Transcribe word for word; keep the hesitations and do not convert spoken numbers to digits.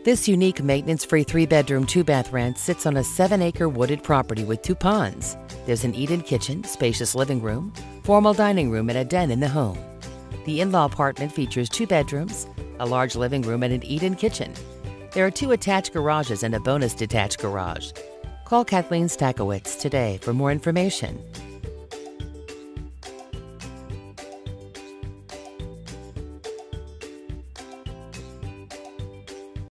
This unique maintenance-free three-bedroom, two-bath ranch sits on a seven-acre wooded property with two ponds. There's an eat-in kitchen, spacious living room, formal dining room, and a den in the home. The in-law apartment features two bedrooms, a large living room, and an eat-in kitchen. There are two attached garages and a bonus detached garage. Call Kathleen Stachewicz today for more information.